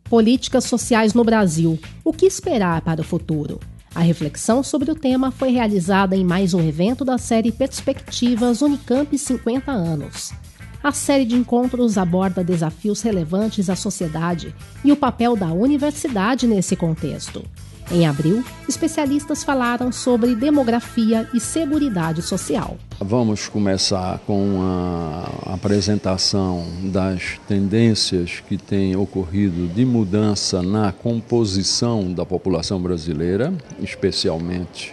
Políticas sociais no Brasil. O que esperar para o futuro? A reflexão sobre o tema foi realizada em mais um evento da série Perspectivas Unicamp 50 anos. A série de encontros aborda desafios relevantes à sociedade e o papel da universidade nesse contexto. Em abril, especialistas falaram sobre demografia e seguridade social. Vamos começar com a apresentação das tendências que têm ocorrido de mudança na composição da população brasileira, especialmente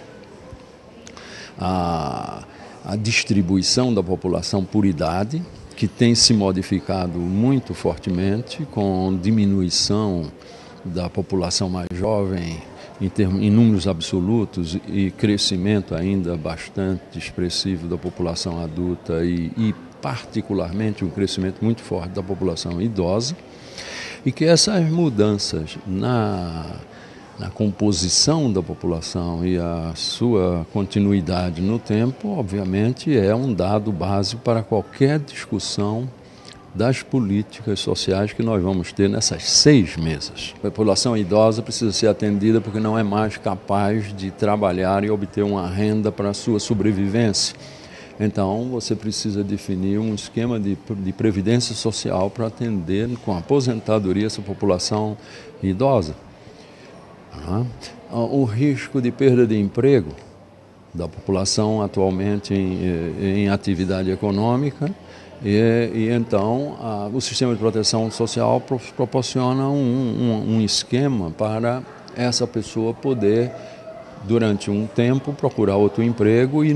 a distribuição da população por idade, que tem se modificado muito fortemente com diminuição da população mais jovem em números absolutos e crescimento ainda bastante expressivo da população adulta e particularmente um crescimento muito forte da população idosa, e que essas mudanças na composição da população e a sua continuidade no tempo, obviamente, é um dado básico para qualquer discussão das políticas sociais que nós vamos ter nessas 6 mesas. A população idosa precisa ser atendida porque não é mais capaz de trabalhar e obter uma renda para a sua sobrevivência. Então, você precisa definir um esquema de previdência social para atender com aposentadoria essa população idosa. O risco de perda de emprego da população atualmente em atividade econômica. E então o sistema de proteção social proporciona um esquema para essa pessoa poder, durante um tempo, procurar outro emprego e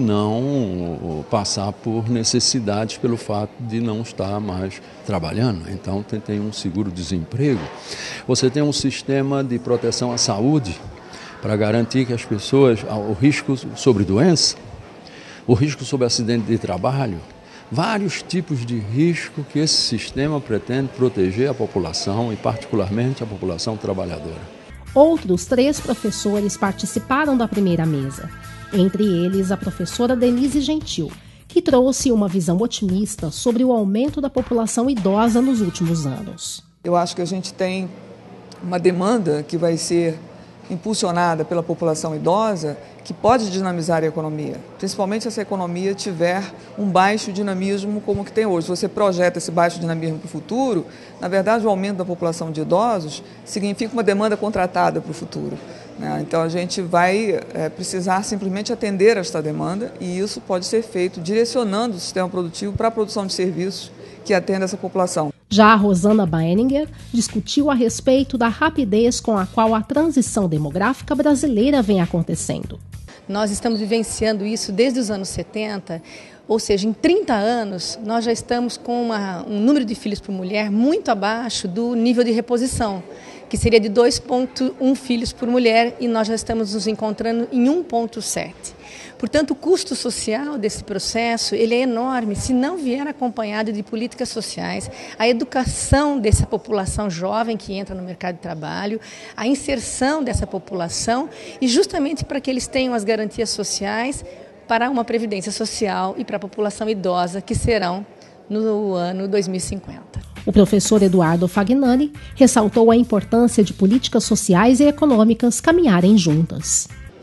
não passar por necessidades pelo fato de não estar mais trabalhando. Então tem um seguro-desemprego. Você tem um sistema de proteção à saúde para garantir que as pessoas, o risco sobre doença, o risco sobre acidente de trabalho, vários tipos de risco que esse sistema pretende proteger a população e particularmente a população trabalhadora. Outros 3 professores participaram da primeira mesa, entre eles a professora Denise Gentil, que trouxe uma visão otimista sobre o aumento da população idosa nos últimos anos. Eu acho que a gente tem uma demanda que vai ser impulsionada pela população idosa, que pode dinamizar a economia, principalmente se essa economia tiver um baixo dinamismo como que tem hoje. Se você projeta esse baixo dinamismo para o futuro, na verdade o aumento da população de idosos significa uma demanda contratada para o futuro, né? Então a gente vai precisar simplesmente atender esta demanda, e isso pode ser feito direcionando o sistema produtivo para a produção de serviços que atenda essa população. Já a Rosana Baeninger discutiu a respeito da rapidez com a qual a transição demográfica brasileira vem acontecendo. Nós estamos vivenciando isso desde os anos 70, ou seja, em 30 anos nós já estamos com um número de filhos por mulher muito abaixo do nível de reposição, que seria de 2,1 filhos por mulher, e nós já estamos nos encontrando em 1,7. Portanto, o custo social desse processo ele é enorme se não vier acompanhado de políticas sociais, a educação dessa população jovem que entra no mercado de trabalho, a inserção dessa população, e justamente para que eles tenham as garantias sociais para uma previdência social e para a população idosa, que serão no ano 2050. O professor Eduardo Fagnani ressaltou a importância de políticas sociais e econômicas caminharem juntas.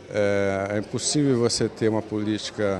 É impossível você ter uma política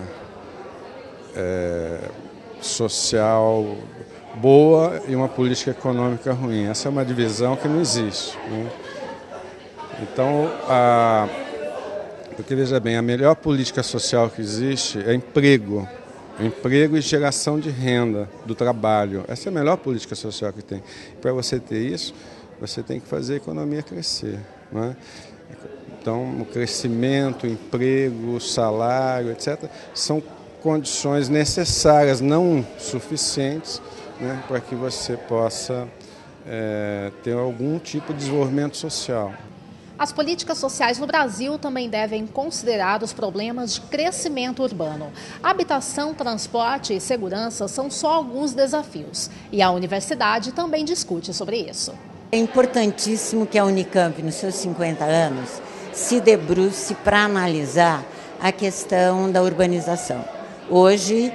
social boa e uma política econômica ruim. Essa é uma divisão que não existe, né? Então, porque veja bem, a melhor política social que existe é emprego e geração de renda do trabalho. Essa é a melhor política social que tem. Para você ter isso, você tem que fazer a economia crescer, não é? Então, o crescimento, o emprego, o salário, etc., são condições necessárias, não suficientes, né, para que você possa ter algum tipo de desenvolvimento social. As políticas sociais no Brasil também devem considerar os problemas de crescimento urbano. Habitação, transporte e segurança são só alguns desafios. E a universidade também discute sobre isso. É importantíssimo que a Unicamp, nos seus 50 anos, se debruce para analisar a questão da urbanização. Hoje,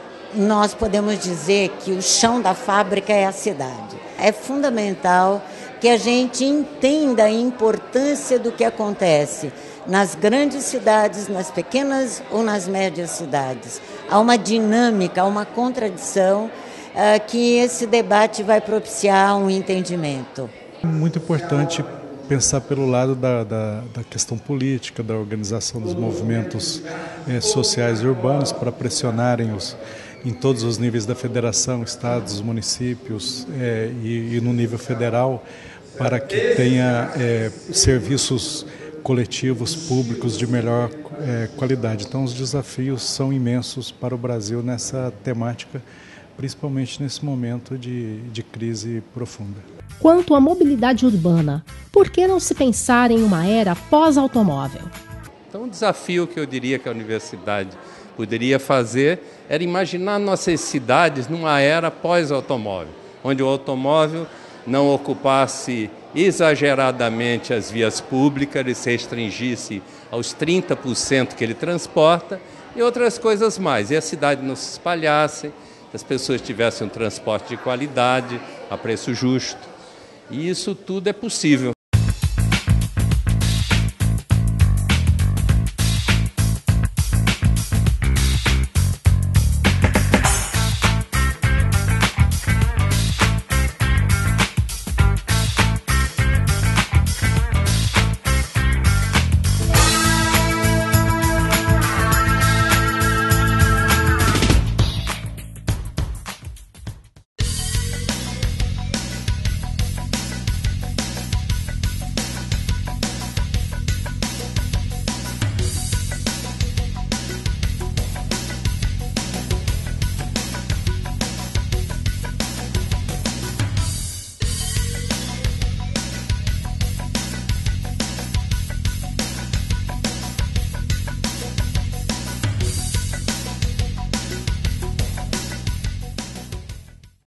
nós podemos dizer que o chão da fábrica é a cidade. É fundamental que a gente entenda a importância do que acontece nas grandes cidades, nas pequenas ou nas médias cidades. Há uma dinâmica, há uma contradição que esse debate vai propiciar um entendimento. Muito importante pensar pelo lado da questão política, da organização dos movimentos sociais e urbanos para pressionarem em todos os níveis da federação, estados, municípios e no nível federal, para que tenha serviços coletivos públicos de melhor qualidade. Então os desafios são imensos para o Brasil nessa temática, principalmente nesse momento de crise profunda. Quanto à mobilidade urbana, por que não se pensar em uma era pós-automóvel? Então, um desafio que eu diria que a universidade poderia fazer era imaginar nossas cidades numa era pós-automóvel, onde o automóvel não ocupasse exageradamente as vias públicas, ele se restringisse aos 30% que ele transporta e outras coisas mais. E a cidade não se espalhasse, as pessoas tivessem um transporte de qualidade, a preço justo. E isso tudo é possível.